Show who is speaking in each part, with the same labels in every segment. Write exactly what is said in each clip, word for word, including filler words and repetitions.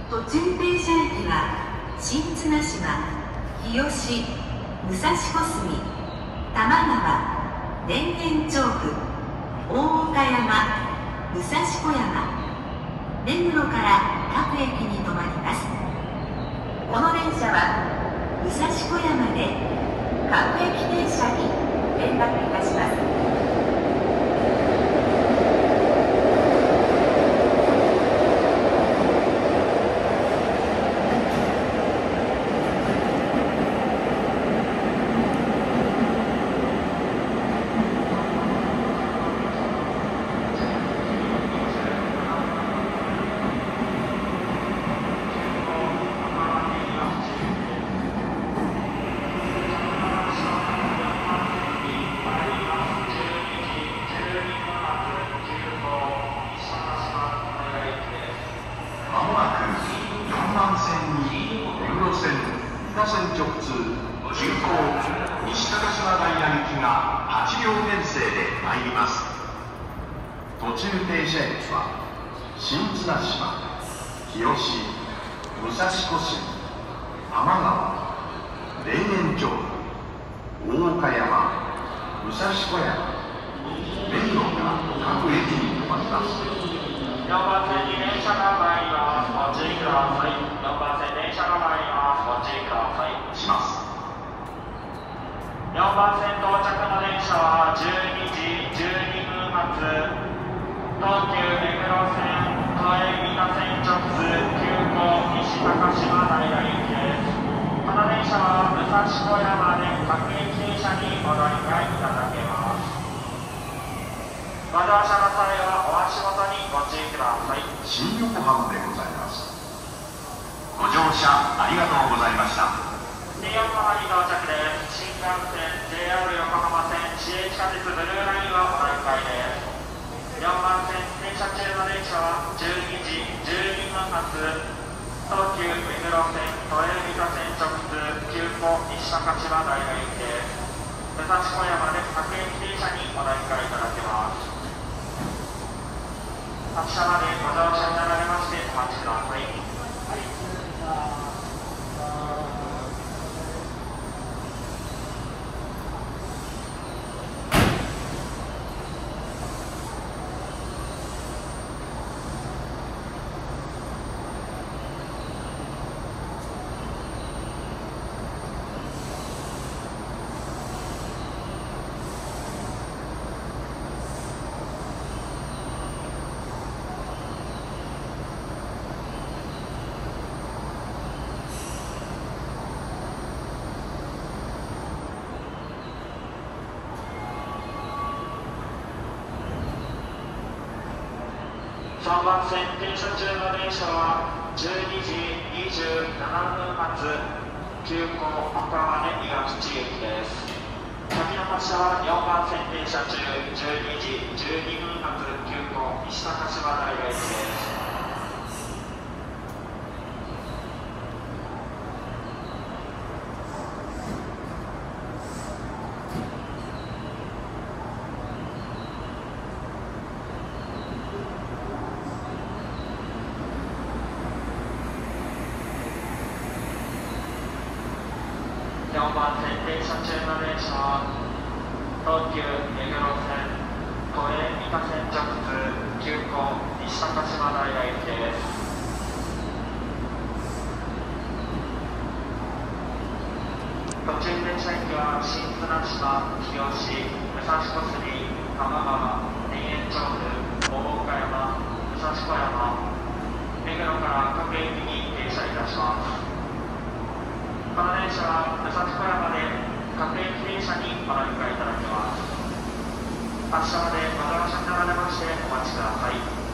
Speaker 1: 途中停車駅は新綱島、日吉、武蔵小杉、多摩川、田園調布、大岡山、武蔵小山、目黒から各駅に停まります。この電車は武蔵小山で各駅停車に連絡いたします。
Speaker 2: さんばん線停車中の電車はじゅうにじにじゅうななふん発急行赤羽伊賀口駅です。先の発車はよんばん線停車中じゅうにじじゅうにふん発急行西高島平駅です。よんばん線停車中の電車は東急目黒線都営三田線直通急行西高島平駅です。途中停車駅は新綱島、日吉、武蔵小杉、多摩川、田園調布、大岡山、武蔵小山、目黒から各駅に停車いたします。この電車は武蔵小山で各駅停車にお乗り換えいただきます。発車までご乗車になられましてお待ちください。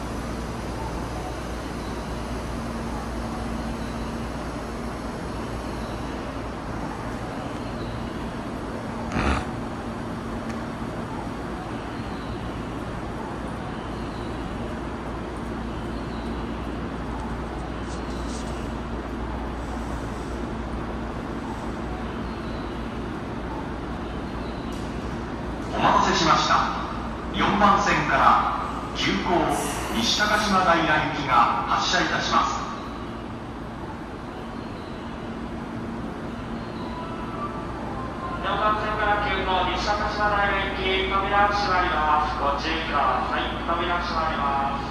Speaker 3: よんばん線から急行西高島平行きが発車いたします。
Speaker 2: よんばん線からきゅう号西中島平行き扉閉まります。ご注意ください。扉閉まります。